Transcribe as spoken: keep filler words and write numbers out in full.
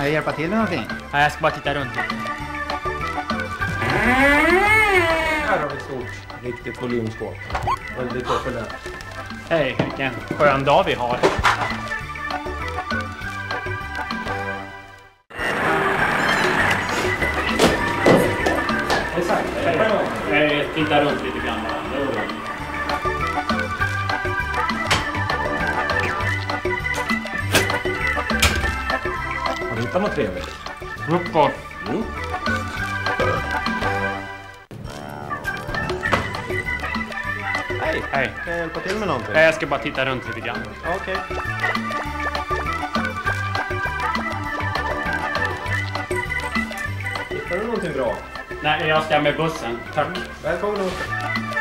jag hjälpa till med någonting? Nej, jag ska bara titta runt lite. Här har vi ett stort, riktigt volymskåp. Väldigt populärt. Hej, vilken skön dag vi har. Exakt. Jag tittar runt lite grann. Har du hittat något trevligt? Frukost. Jo. Hej, Hej. kan jag hjälpa till med någonting? Jag ska bara titta runt lite grann. Okej. Hittar du någonting bra? Nej, jag ska med bussen. Tack. Välkommen åter.